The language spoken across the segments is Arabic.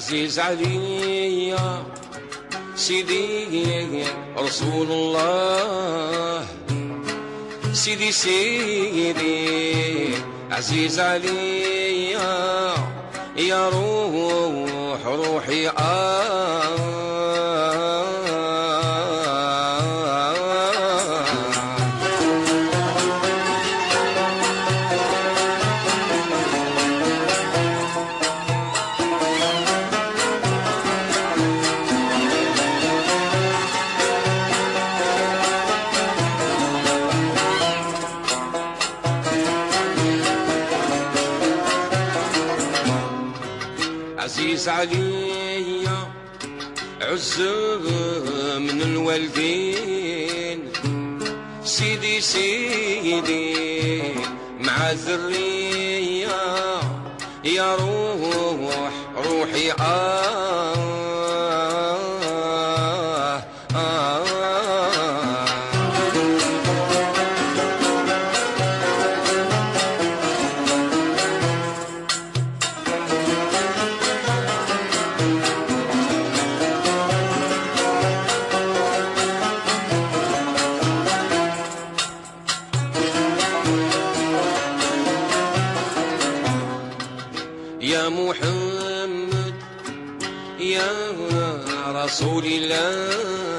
عزيز علي سيدي رسول الله، سيدي سيدي عزيز علي يا روح روحي عزيز علي عز من الوالدين، سيدي سيدي مع الذرية يا روح روحي يا محمد يا رسول الله،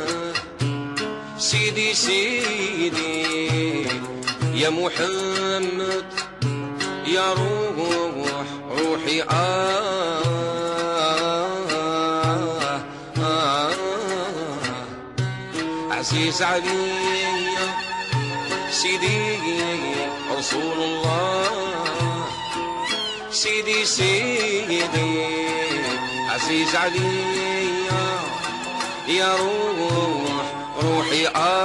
سيدي سيدي يا محمد يا روح روحي عزيز علي سيدي رسول الله، سيدي سيدي عزيز علي يا روح روحي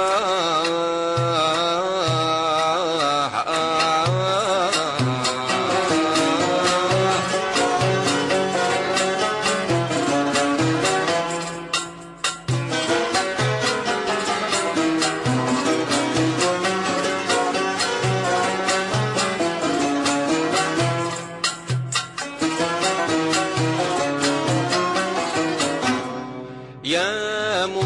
يا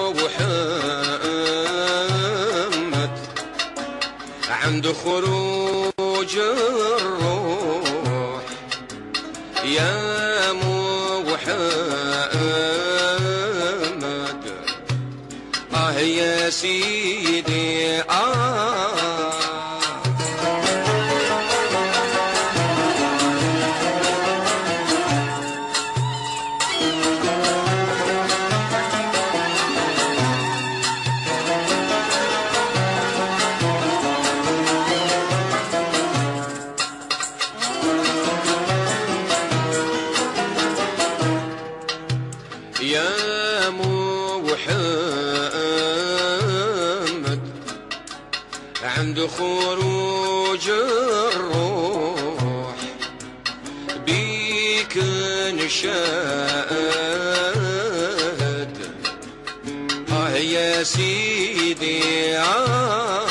محمد عند خروج الروح، يا محمد يا سيدي يا محمد عند خروج الروح بيك نشهد يا سيدي